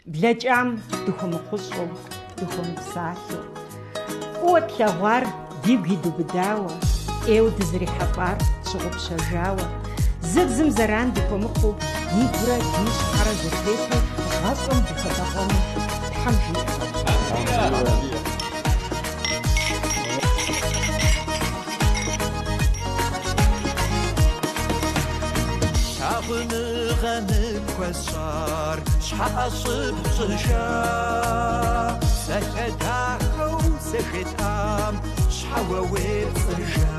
Блэкӏам дыхуэмыхъущӏэу, дыхуэмыпсалъэу. Фӏыуэ тлъэгъуар дигу идубыдауэ, ӏейуэ дызэрихьэлӏар щыгъупщэжауэ. Зыбзым зэран дыхуэмыхъуу, игурэ ди щхьэрэ зэтету, гъэщӏэм дыхэбэгъуэну Тхьэм жиӏэ. Kwasar shha'ashib zja Sakhadahu sakhitam shhawawit zja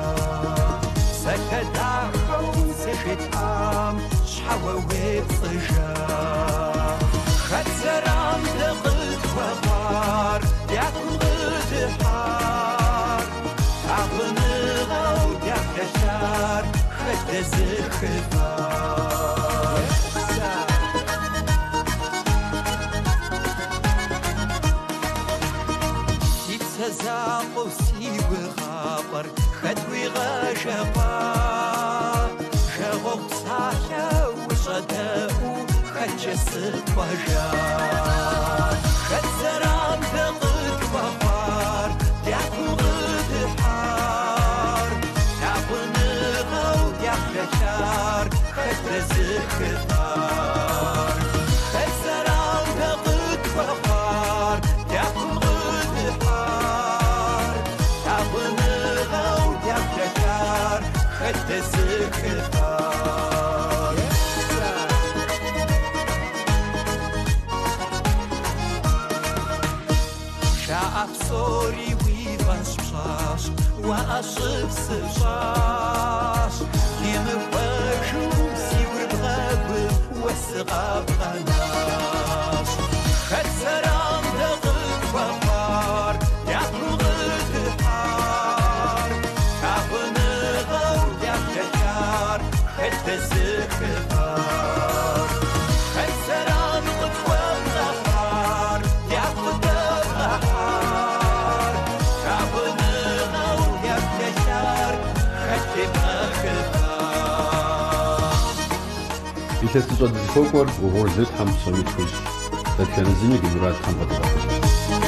Sakhadahu sakhitam shhawawit zja Khatsaram daqit waqar yakun ghidhar Ta'bni ghaw yakashar khaddazir khidar زاقو سيوي خابر خدوي غاشقا شغوق صاحيا وصداقو خجسد وجا خد سرام دقت وفار يعقو غد حار يعقو نغو يحلشار خد رزق خطار خد سرام دقت وفار يعقو Sorry, we've unsplash. وأشرب سبشاش كيما واجو سيور بغابل والسغاب غناش خد سرام دغد وفار يعقو غد حار كابن غو يحتشار خد تزك خار خد سرام غد وغفار يعقو دغحار كابن غو يحتشار خد تبغى Ищется тот фольклор, угор зет хам сами чуш. Так что на зиме генерат хам подработал.